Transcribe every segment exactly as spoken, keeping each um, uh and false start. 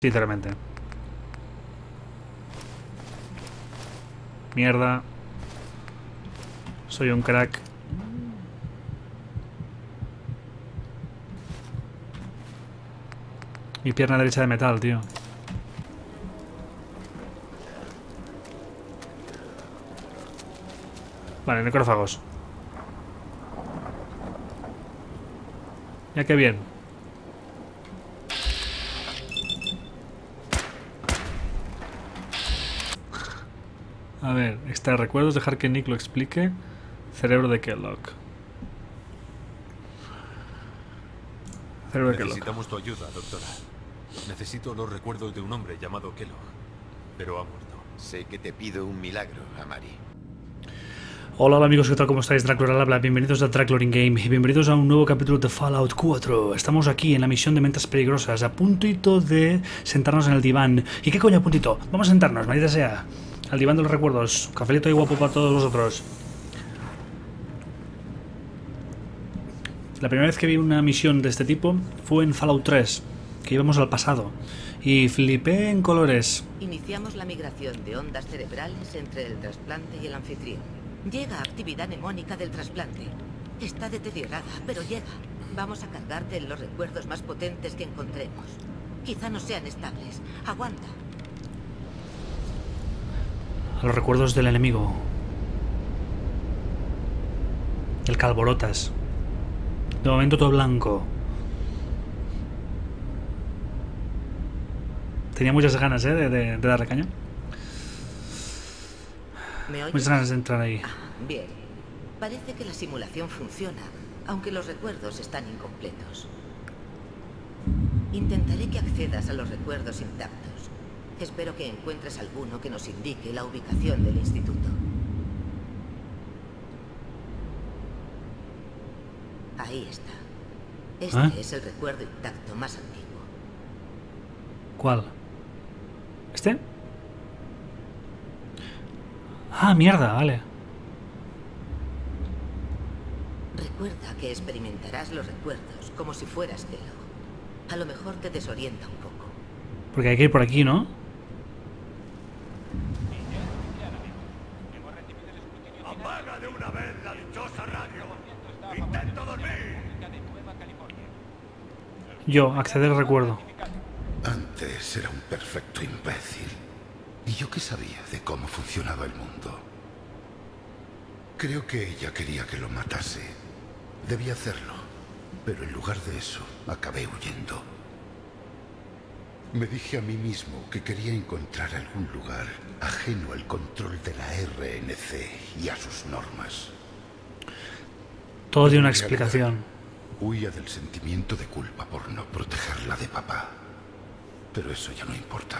Sinceramente. Mierda. Soy un crack. Mi pierna derecha de metal, tío. Vale, necrófagos. Ya que bien. A ver, extraer recuerdos, dejar que Nick lo explique. Cerebro de Kellogg. Cerebro de Kellogg. Necesitamos tu ayuda, doctora. Necesito los recuerdos de un hombre llamado Kellogg, pero ha muerto. Sé que te pido un milagro, Amari. Hola, hola amigos, ¿qué tal? ¿Cómo estáis? Draclor al habla, bienvenidos a Draclor in Game y bienvenidos a un nuevo capítulo de Fallout cuatro. Estamos aquí en la misión de Mentes Peligrosas, a puntito de sentarnos en el diván. ¿Y qué coño a puntito? Vamos a sentarnos, maldita sea. Al diván de los recuerdos. Cafelito y guapo para todos vosotros. La primera vez que vi una misión de este tipo fue en Fallout tres, que íbamos al pasado. Y flipé en colores. Iniciamos la migración de ondas cerebrales entre el trasplante y el anfitrión. Llega actividad mnemónica del trasplante. Está deteriorada, pero llega. Vamos a cargarte en los recuerdos más potentes que encontremos. Quizá no sean estables. Aguanta. A los recuerdos del enemigo. El Calborotas. De momento todo blanco. Tenía muchas ganas, ¿eh? De, de, de darle caña. ¿Me oyes? Muchas ganas de entrar ahí. Ah, bien. Parece que la simulación funciona, aunque los recuerdos están incompletos. Intentaré que accedas a los recuerdos intactos. Espero que encuentres alguno que nos indique la ubicación del instituto. Ahí está. Este ¿Eh? es el recuerdo intacto más antiguo. ¿Cuál? ¿Este? Ah, mierda, vale. Recuerda que experimentarás los recuerdos como si fueras Kellogg. A lo mejor te desorienta un poco. Porque hay que ir por aquí, ¿no? ¡Apaga de una vez la dichosa radio! ¡Intento dormir! Yo, acceder al recuerdo. Antes era un perfecto imbécil. ¿Y yo qué sabía de cómo funcionaba el mundo? Creo que ella quería que lo matase. Debía hacerlo. Pero en lugar de eso, acabé huyendo. Me dije a mí mismo que quería encontrar algún lugar ajeno al control de la R N C y a sus normas. Todo tiene una explicación. Huía del sentimiento de culpa por no protegerla de papá. Pero eso ya no importa.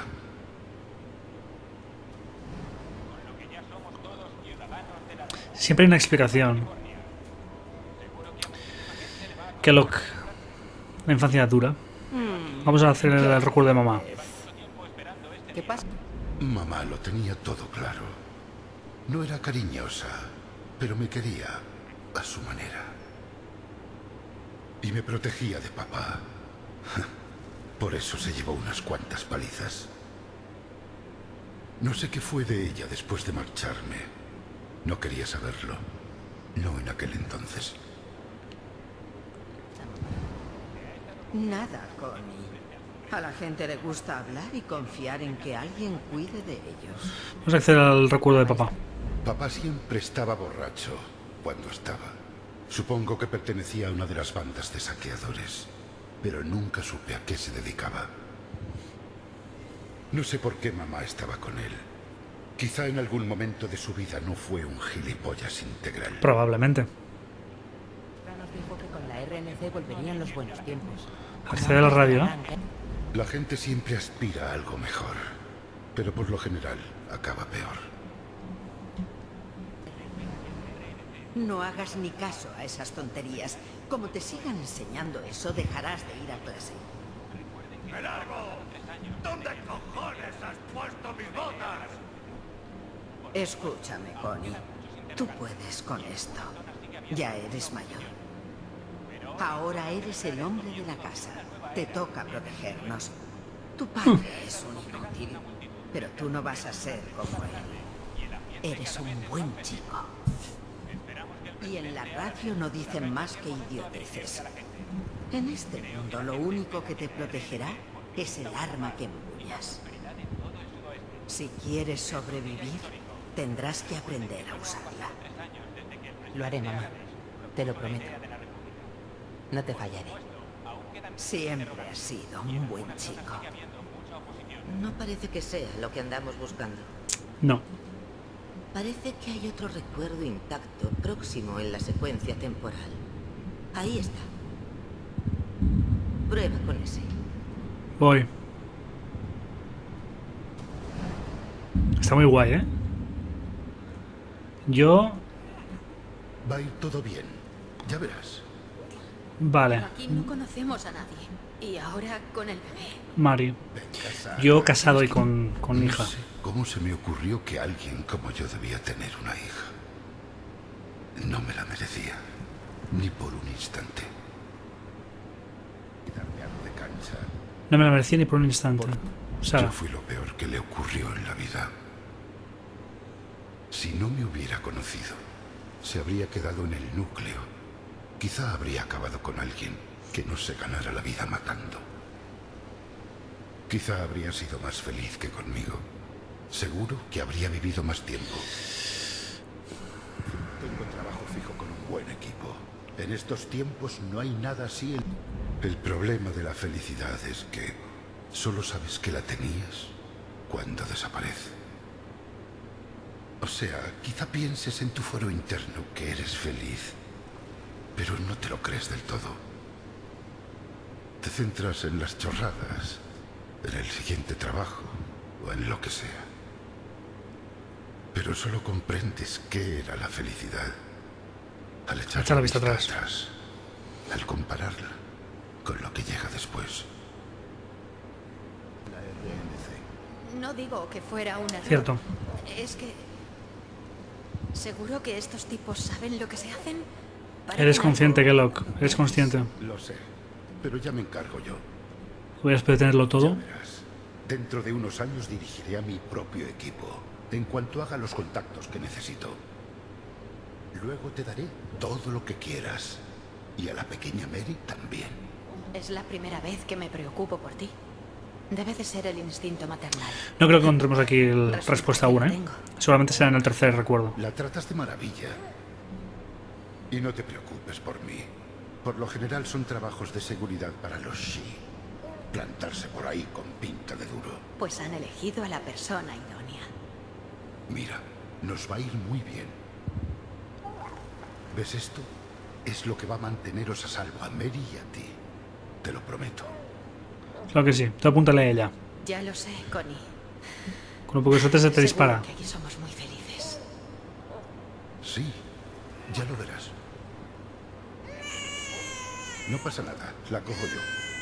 Siempre hay una explicación. Kellogg. La infancia dura. Vamos a hacer el recuerdo de mamá. ¿Qué pasa? Mamá lo tenía todo claro. No era cariñosa, pero me quería a su manera. Y me protegía de papá. Por eso se llevó unas cuantas palizas. No sé qué fue de ella después de marcharme. No quería saberlo. No en aquel entonces. Nada, Connie. A la gente le gusta hablar y confiar en que alguien cuide de ellos. Vamos a acceder al recuerdo de papá. Papá siempre estaba borracho cuando estaba. Supongo que pertenecía a una de las bandas de saqueadores, pero nunca supe a qué se dedicaba. No sé por qué mamá estaba con él. Quizá en algún momento de su vida no fue un gilipollas integral. Probablemente. Nos dijo que con la R N C volverían los buenos tiempos. Acceder a la radio, ¿no? La gente siempre aspira a algo mejor, pero por lo general acaba peor. No hagas ni caso a esas tonterías. Como te sigan enseñando eso, dejarás de ir a clase. ¡Me largo! ¿Dónde cojones has puesto mis botas? Escúchame, Connie. Tú puedes con esto. Ya eres mayor. Ahora eres el hombre de la casa. Te toca protegernos. Tu padre es un inútil, pero tú no vas a ser como él. Eres un buen chico. Y en la radio no dicen más que idioteces. En este mundo lo único que te protegerá es el arma que empuñas. Si quieres sobrevivir, tendrás que aprender a usarla. Lo haré, mamá. Te lo prometo. No te fallaré. Siempre has sido un buen chico. No parece que sea lo que andamos buscando. No. Parece que hay otro recuerdo intacto próximo en la secuencia temporal. Ahí está. Prueba con ese. Voy. Está muy guay, ¿eh? Yo... Va a ir todo bien. Ya verás. Vale. Aquí no conocemos a nadie. Y ahora con el bebé. Mari. Venga, Sara. Yo casado y con, con No hija. sé cómo se me ocurrió que alguien como yo debía tener una hija. No me la merecía. Ni por un instante. Y darme algo de cancha. No me la merecía ni por un instante. Yo Sara. fui lo peor que le ocurrió en la vida. Si no me hubiera conocido, se habría quedado en el núcleo. Quizá habría acabado con alguien que no se ganara la vida matando. Quizá habría sido más feliz que conmigo. Seguro que habría vivido más tiempo. Tengo trabajo fijo con un buen equipo. En estos tiempos no hay nada así. El problema de la felicidad es que solo sabes que la tenías cuando desaparece. O sea, quizá pienses en tu foro interno que eres feliz, pero no te lo crees del todo. Te centras en las chorradas, en el siguiente trabajo o en lo que sea. Pero solo comprendes qué era la felicidad al echar Echa la la vista vista atrás. atrás, al compararla con lo que llega después. La R N C. No digo que fuera un error. Cierto. Es que... ¿Seguro que estos tipos saben lo que se hacen? Eres Parecen consciente, algo- Kellogg. Eres consciente. Lo sé, pero ya me encargo yo. Hubieras podido tenerlo Ya todo. verás. Dentro de unos años dirigiré a mi propio equipo, en cuanto haga los contactos que necesito. Luego te daré todo lo que quieras. Y a la pequeña Mary también. Es la primera vez que me preocupo por ti. Debe de ser el instinto maternal. No creo que encontremos aquí la Resulta respuesta que aún, lo ¿eh? tengo. Seguramente será en el tercer recuerdo. La tratas de maravilla. Y no te preocupes por mí. Por lo general son trabajos de seguridad para los Shi. Plantarse por ahí con pinta de duro. Pues han elegido a la persona idónea. Mira, nos va a ir muy bien. ¿Ves esto? Es lo que va a manteneros a salvo a Mary y a ti. Te lo prometo. Claro que sí. Tú apúntale a ella. Ya lo sé, Connie. Con un poco de suerte se te Seguro dispara. que aquí somos muy felices. Sí, ya lo verás. No pasa nada, la cojo yo.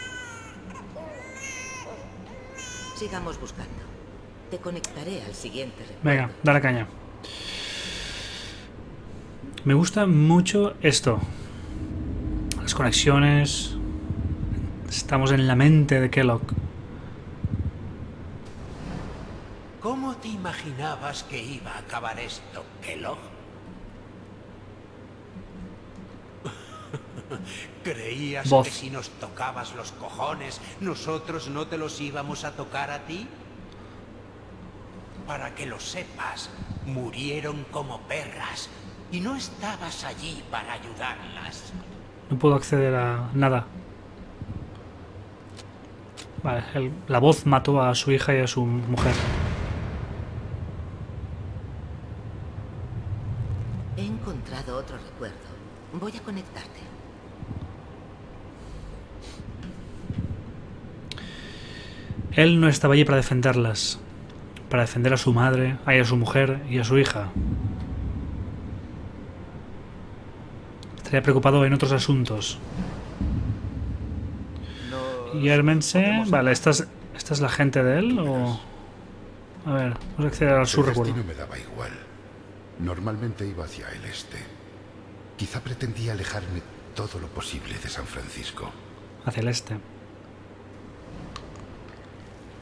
Sigamos buscando. Te conectaré al siguiente recuerdo. Venga, dale caña. Me gusta mucho esto. Las conexiones. Estamos en la mente de Kellogg. ¿Cómo te imaginabas que iba a acabar esto, Kellogg? ¿Creías Voz. que si nos tocabas los cojones, nosotros no te los íbamos a tocar a ti? Para que lo sepas, murieron como perras y no estabas allí para ayudarlas. No puedo acceder a nada. Vale, el- la voz mató a su hija y a su mujer. He encontrado otro recuerdo. Voy a conectarte. Él no estaba allí para defenderlas. Para defender a su madre, a a su mujer y a su hija. Estaría preocupado en otros asuntos. Y Hermense... Vale, ¿esta es, ¿esta es la gente de él o...? A ver, vamos a acceder a su El recuerdo. destino me daba igual. Normalmente iba hacia el este. Quizá pretendía alejarme todo lo posible de San Francisco. Hacia el este.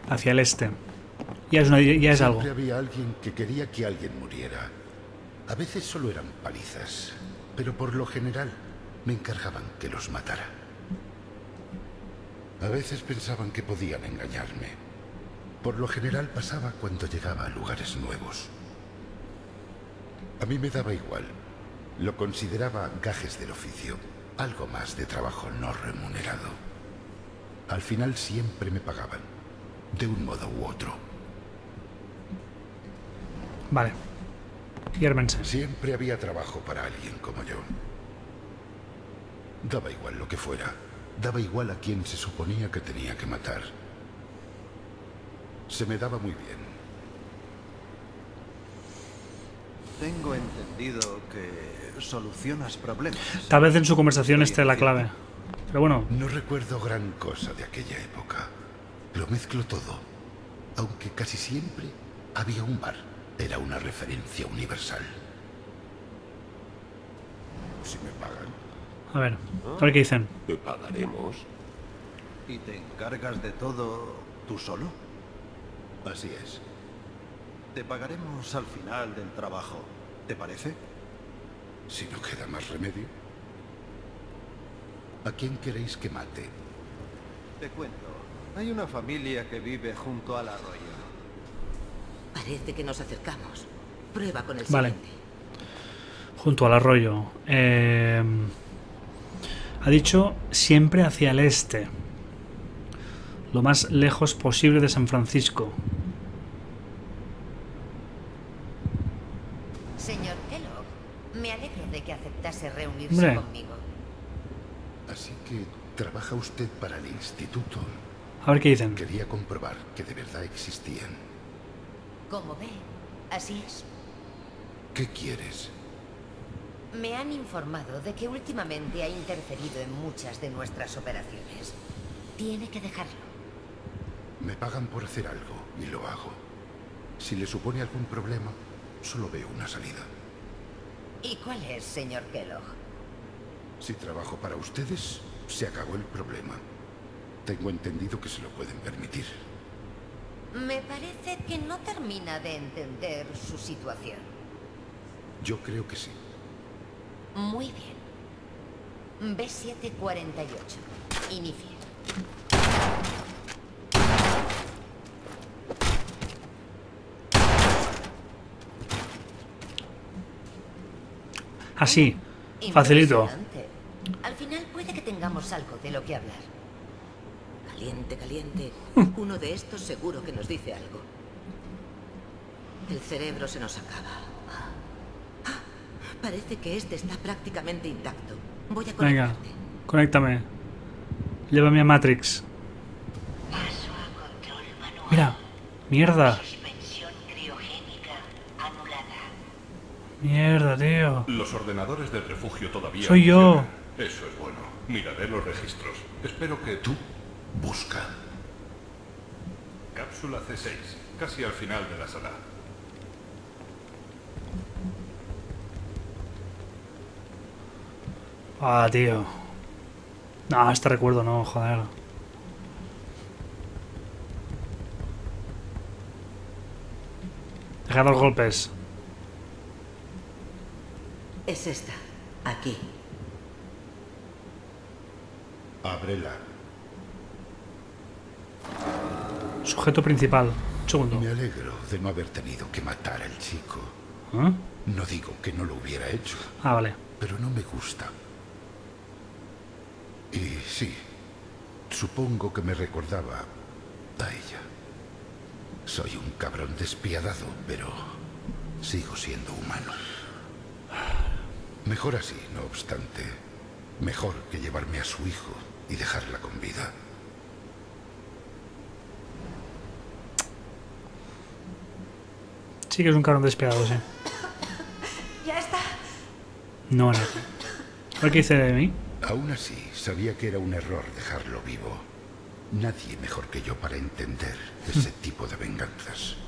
Hacia el este. Ya es, una, ya es algo. Siempre había alguien que quería que alguien muriera. A veces solo eran palizas, pero por lo general me encargaban que los matara. A veces pensaban que podían engañarme. Por lo general pasaba cuando llegaba a lugares nuevos. A mí me daba igual. Lo consideraba gajes del oficio. Algo más de trabajo no remunerado. Al final siempre me pagaban. De un modo u otro. Vale. Hiérmense. Siempre había trabajo para alguien como yo. Daba igual lo que fuera. Daba igual a quien se suponía que tenía que matar. Se me daba muy bien. Tengo entendido que solucionas problemas. Tal vez en su conversación esté la clave. Pero bueno. No recuerdo gran cosa de aquella época. Lo mezclo todo. Aunque casi siempre había un bar. Era una referencia universal. Si me pagan. A ver, a ver qué dicen. Te pagaremos. ¿Y te encargas de todo tú solo? Así es. Te pagaremos al final del trabajo. ¿Te parece? Si no queda más remedio. ¿A quién queréis que mate? Te cuento. Hay una familia que vive junto al arroyo. Parece que nos acercamos. Prueba con el Vale. siguiente. Junto al arroyo. Eh, ha dicho siempre hacia el este. Lo más lejos posible de San Francisco. Señor Kellogg, me alegro de que aceptase reunirse Hombre. conmigo. Así que trabaja usted para el instituto. A ver qué dicen. Quería comprobar que de verdad existían. Como ve, así es. ¿Qué quieres? Me han informado de que últimamente ha interferido en muchas de nuestras operaciones. Tiene que dejarlo. Me pagan por hacer algo y lo hago. Si le supone algún problema, solo veo una salida. ¿Y cuál es, señor Kellogg? Si trabajo para ustedes, se acabó el problema. Tengo entendido que se lo pueden permitir. Me parece que no termina de entender su situación. Yo creo que sí. Muy bien. B siete cuarenta y ocho. Inicie. Así. Facilito. Impresionante. Al final puede que tengamos algo de lo que hablar. Caliente, caliente. Uno de estos seguro que nos dice algo. El cerebro se nos acaba. Ah, parece que este está prácticamente intacto. Voy a Venga, conectarte. conéctame. Llévame a Matrix. Paso a control manual. Mira. Mierda. Suspensión criogénica anulada. Mierda, tío. Los ordenadores del refugio todavía Soy yo. funcionan. Eso es bueno. Miraré los registros. Espero que Tú busca. Cápsula C seis, casi al final de la sala. Ah, tío. No, este recuerdo no, joder. Deja los golpes. Es esta. Aquí. Ábrela. Sujeto principal. Un segundo. Me alegro de no haber tenido que matar al chico. ¿Ah? No digo que no lo hubiera hecho, Ah, vale. pero no me gusta. Y sí, supongo que me recordaba a ella. Soy un cabrón despiadado, pero sigo siendo humano. Mejor así, no obstante. Mejor que llevarme a su hijo y dejarla con vida. Sí que es un cabrón despiadado, sí. Ya está. No, no. A ver qué dice de mí. Aún así, sabía que era un error dejarlo vivo. Nadie mejor que yo para entender ese tipo de venganzas.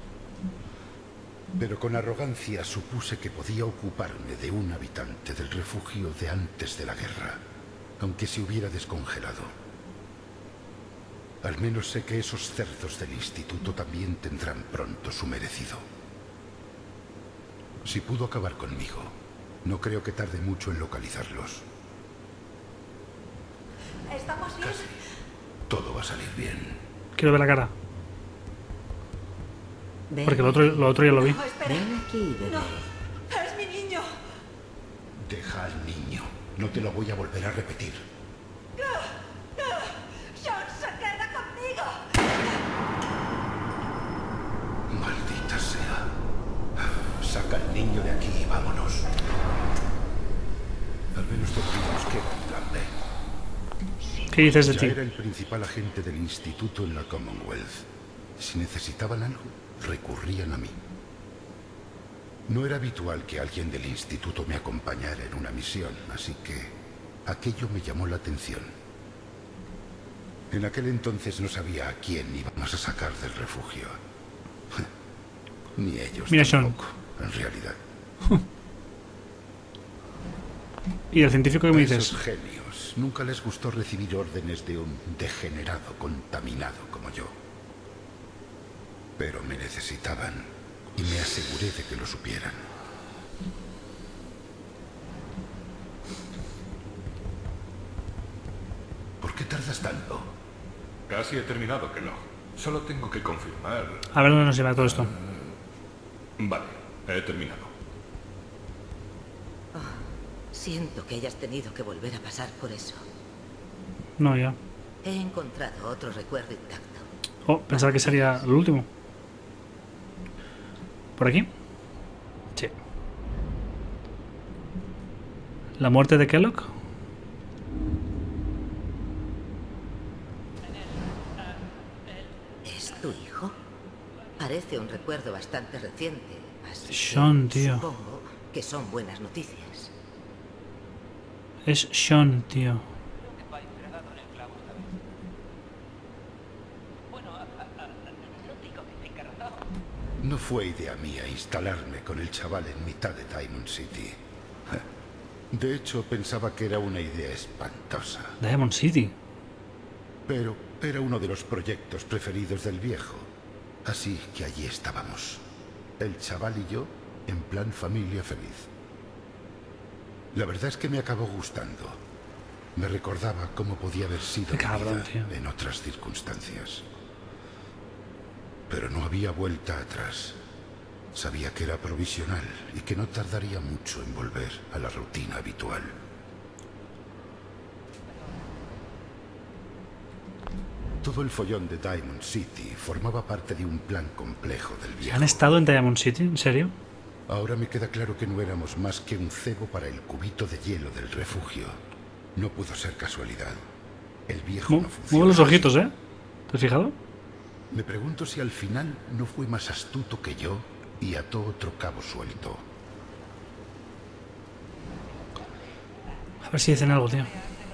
Pero con arrogancia supuse que podía ocuparme de un habitante del refugio de antes de la guerra, aunque se hubiera descongelado. Al menos sé que esos cerdos del instituto también tendrán pronto su merecido. Si pudo acabar conmigo, no creo que tarde mucho en localizarlos. ¿Estamos bien? Casi. Todo va a salir bien. Quiero ver la cara. Ven Porque lo otro, lo otro ya lo vi. No, espera. Ven aquí, bebé. No, es mi niño. Deja al niño. No te lo voy a volver a repetir. Sean se queda conmigo. Maldita sea. Saca al niño de aquí y vámonos. Al menos tendríamos que un plan B. ¿Qué dices de Ya ti? era el principal agente del instituto en la Commonwealth. Si necesitaban algo, recurrían a mí. No era habitual que alguien del instituto me acompañara en una misión, así que aquello me llamó la atención. En aquel entonces no sabía a quién íbamos a sacar del refugio. Ni ellos Mira, Sean. tampoco, en realidad. ¿Y el científico que me A dices? esos genios nunca les gustó recibir órdenes de un degenerado contaminado como yo. Pero me necesitaban y me aseguré de que lo supieran. ¿Por qué tardas tanto? Casi he terminado, Kellogg. Solo tengo que confirmar. A ver dónde nos lleva todo esto. Vale, he terminado. Oh, siento que hayas tenido que volver a pasar por eso. No, ya. He encontrado otro recuerdo intacto. Oh, pensaba que sería el último. ¿Por aquí? Sí. ¿La muerte de Kellogg? ¿Es tu hijo? Parece un recuerdo bastante reciente, así Sean, que tío. supongo que son buenas noticias. Es Sean, tío. No fue idea mía instalarme con el chaval en mitad de Diamond City. De hecho, pensaba que era una idea espantosa. Diamond City. Pero era uno de los proyectos preferidos del viejo. Así que allí estábamos. El chaval y yo, en plan familia feliz. La verdad es que me acabó gustando. Me recordaba cómo podía haber sido mi Cabrón, vida tío. en otras circunstancias. Pero no había vuelta atrás. Sabía que era provisional y que no tardaría mucho en volver a la rutina habitual. Todo el follón de Diamond City formaba parte de un plan complejo del viejo. ¿Han estado en Diamond City? ¿En serio? Ahora me queda claro que no éramos más que un cebo para el cubito de hielo del refugio. No pudo ser casualidad. El viejo Mu- no funcionó. Mueve los así. ojitos, ¿eh? ¿Te has fijado? Me pregunto si al final no fue más astuto que yo y ató otro cabo suelto. A ver si dicen algo, tío.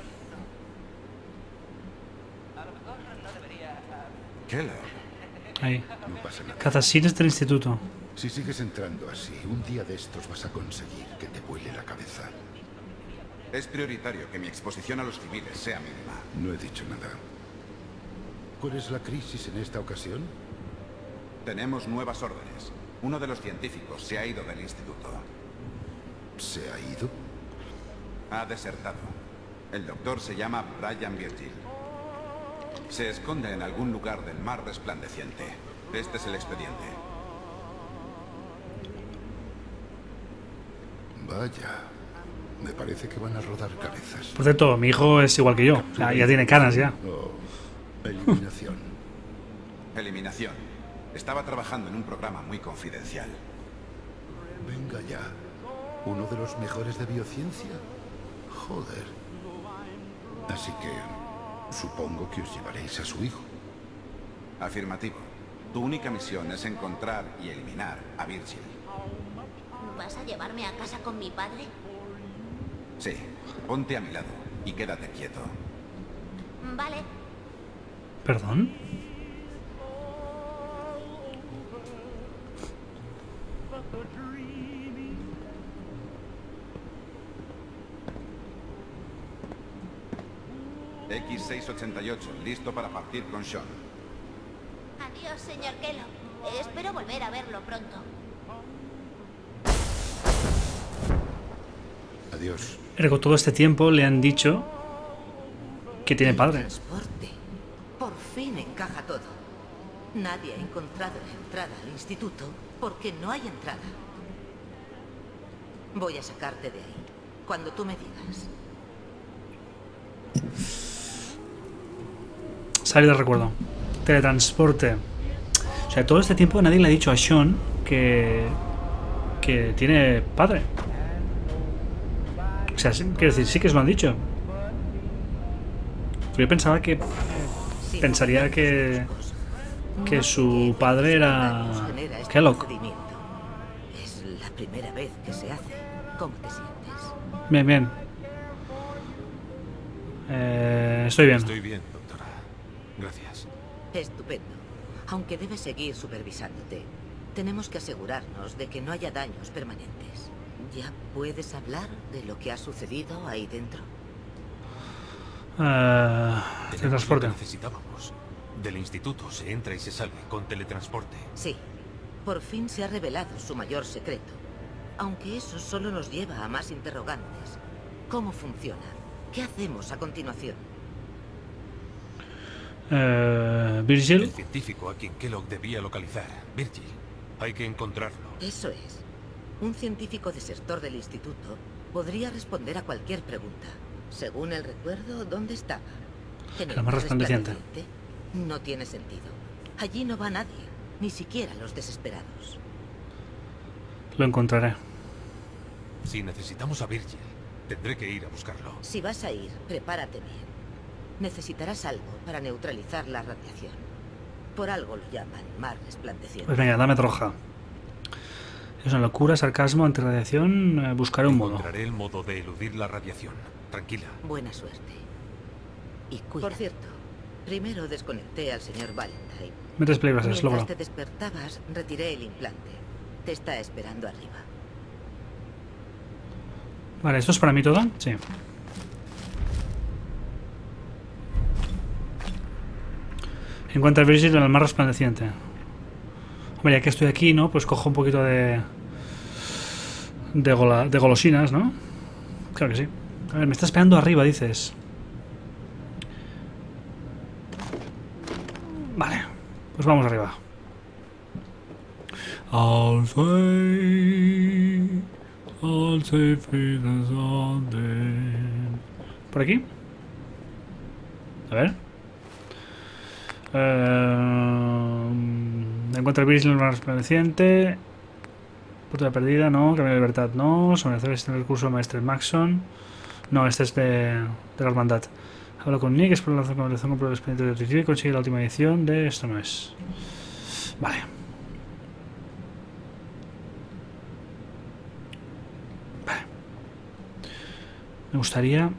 Kellogg. Ahí. No pasa nada. Cazasines del instituto. Si sigues entrando así, un día de estos vas a conseguir que te vuele la cabeza. Es prioritario que mi exposición a los civiles sea mínima. No he dicho nada. ¿Cuál es la crisis en esta ocasión? Tenemos nuevas órdenes. Uno de los científicos se ha ido del instituto. ¿Se ha ido? Ha desertado. El doctor se llama Brian Virgil. Se esconde en algún lugar del mar resplandeciente. Este es el expediente. Vaya. Me parece que van a rodar cabezas. Por cierto, mi hijo es igual que yo. O sea, ya tiene canas ya. Oh, eliminación. Eliminación. Estaba trabajando en un programa muy confidencial. Venga ya. ¿Uno de los mejores de biociencia? Joder. Así que supongo que os llevaréis a su hijo. Afirmativo. Tu única misión es encontrar y eliminar a Virgil. ¿Vas a llevarme a casa con mi padre? Sí. Ponte a mi lado y quédate quieto. Vale. ¿Perdón? X dieciséis ochenta y ocho, listo para partir con Sean. Adiós, señor Kellogg. Espero volver a verlo pronto. Adiós. Ergo, todo este tiempo le han dicho que tiene padre. Transporte. Por fin encaja todo. Nadie ha encontrado la entrada al instituto porque no hay entrada. Voy a sacarte de ahí, cuando tú me digas. Salida de recuerdo. Teletransporte. O sea, todo este tiempo nadie le ha dicho a Sean que... que tiene padre. O sea, quiero decir, sí que se lo han dicho. Yo pensaba que... pensaría que... que su padre era... Kellogg. Es la primera vez que se hace. ¿Cómo te sientes? Bien, bien. Eh, estoy bien. Estoy bien, doctora. Gracias. Estupendo. Aunque debes seguir supervisándote, tenemos que asegurarnos de que no haya daños permanentes. ¿Ya puedes hablar de lo que ha sucedido ahí dentro? Uh, teletransporte. Necesitábamos. Del instituto se entra y se sale con teletransporte. Sí. Por fin se ha revelado su mayor secreto. Aunque eso solo nos lleva a más interrogantes. ¿Cómo funciona? ¿Qué hacemos a continuación? Uh, Virgil. El científico a quien Kellogg debía localizar. Virgil. Hay que encontrarlo. Eso es. Un científico desertor del instituto podría responder a cualquier pregunta. Según el recuerdo, ¿dónde estaba? ¿En el mar resplandeciente? No tiene sentido. Allí no va nadie, ni siquiera los desesperados. Lo encontraré. Si necesitamos a Virgil, tendré que ir a buscarlo. Si vas a ir, prepárate bien. Necesitarás algo para neutralizar la radiación. Por algo lo llaman mar resplandeciente. Pues venga, dame troja. Es una locura, sarcasmo, antirradiación. Eh, buscaré un modo. Encontraré el modo de eludir la radiación. Tranquila. Buena suerte. Y cuida. Por cierto, primero desconecté al señor Valentine. Metes playback, es logro. Mientras te despertabas, retiré el implante. Te está esperando arriba. Vale, ¿esto es para mí todo? Sí. Encuentra a Virgil en el mar resplandeciente. Hombre, ya que estoy aquí, ¿no? Pues cojo un poquito de... De, gola, de golosinas, ¿no? Claro que sí. A ver, me está esperando arriba, dices. Vale. Pues vamos arriba. I'll say... I'll say feelings all day. ¿Por aquí? A ver. Eh, encuentra el Virgil en el mar resplandeciente. Puta perdida, no. Camino de libertad, no. Someter este recurso maestre Maxon. No, este es de, de la hermandad. Habla con Nick, explora la conversación con el expediente de detective y consigue la última edición de esto no es. Vale. Vale. Me gustaría...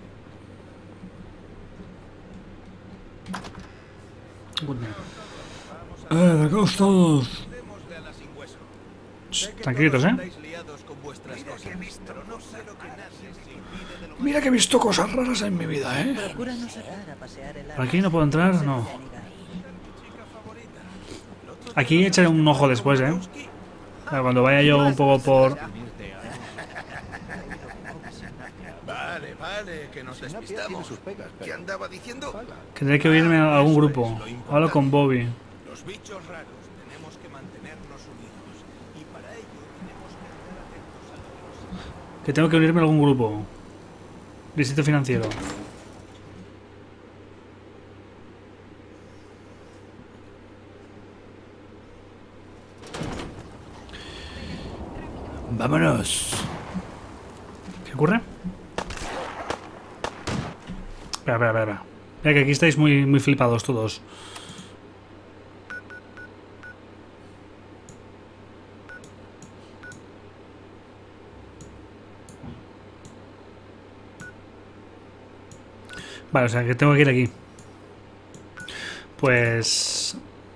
Eh, de acá todos. Tranquilitos, ¿eh? Mira que he visto cosas raras en mi vida, ¿eh? ¿Por aquí no puedo entrar? No. Aquí echaré un ojo después, ¿eh? Cuando vaya yo un poco por... Vale, vale, que nos despistamos. ¿Qué andaba diciendo? Que tendré que unirme a algún grupo. Hablo con Bobby. Los bichos raros, tenemos que mantenernos unidos. Y para ello tenemos que estar atentos a lo que nos... Que tengo que unirme a algún grupo. Distrito financiero. Vámonos. ¿Qué ocurre? Espera, espera, espera. Mira que aquí estáis muy, muy flipados todos. Vale, o sea que tengo que ir aquí. Pues...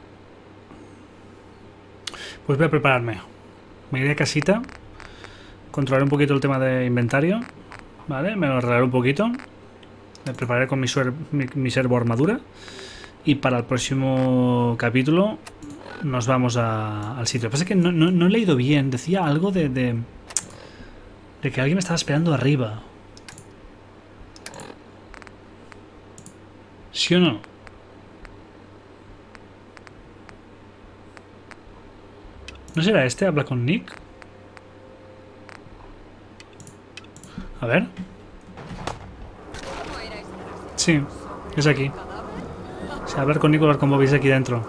Pues voy a prepararme. Me iré a casita. Controlaré un poquito el tema de inventario. Vale, me lo arreglaré un poquito. Me prepararé con mi, suer, mi, mi servo armadura. Y para el próximo capítulo nos vamos a, al sitio. Lo que pasa es que no, no, no he leído bien. Decía algo de, de, de que alguien me estaba esperando arriba. ¿Sí o no? ¿No será este? ¿Habla con Nick? A ver. Sí, es aquí. O sea, hablar con Nick o hablar con Bobby es aquí dentro.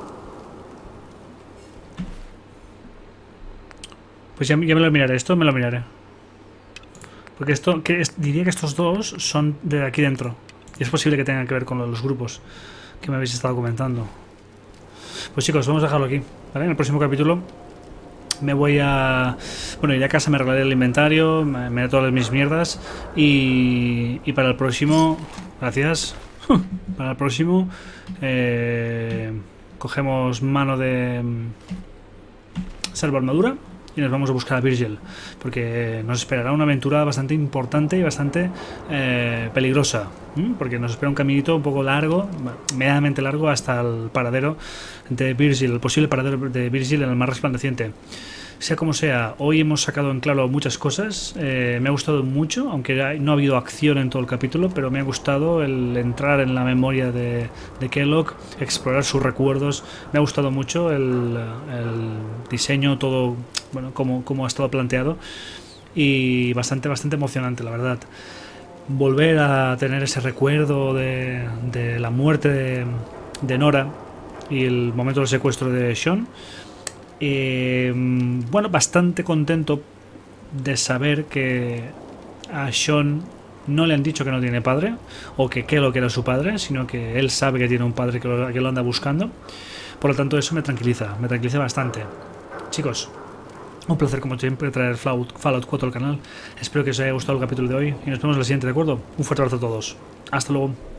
Pues ya, ya me lo miraré. Esto me lo miraré. Porque esto, que es, diría que estos dos son de aquí dentro. Y es posible que tengan que ver con los grupos que me habéis estado comentando. Pues chicos, vamos a dejarlo aquí, ¿vale? En el próximo capítulo me voy a... Bueno, iré a casa, me arreglaré el inventario, me, me haré todas mis mierdas. Y, y para el próximo... Gracias. Para el próximo... Eh, cogemos mano de... Salvo armadura. Y nos vamos a buscar a Virgil, porque nos esperará una aventura bastante importante y bastante eh, peligrosa, ¿m? Porque nos espera un caminito un poco largo, medianamente largo, hasta el paradero de Virgil, el posible paradero de Virgil en el mar resplandeciente. Sea como sea, hoy hemos sacado en claro muchas cosas, eh, me ha gustado mucho, aunque no ha habido acción en todo el capítulo, pero me ha gustado el entrar en la memoria de, de Kellogg, explorar sus recuerdos, me ha gustado mucho el, el diseño, todo, bueno, como, como ha estado planteado, y bastante, bastante emocionante, la verdad. Volver a tener ese recuerdo de, de la muerte de, de Nora y el momento del secuestro de Sean. Eh, bueno, bastante contento de saber que a Sean no le han dicho que no tiene padre, o que Kellogg era su padre, sino que él sabe que tiene un padre que lo, que lo anda buscando. Por lo tanto, eso me tranquiliza, me tranquiliza bastante. Chicos, un placer como siempre traer Fallout cuatro al canal. Espero que os haya gustado el capítulo de hoy y nos vemos en el siguiente, ¿de acuerdo? Un fuerte abrazo a todos. Hasta luego.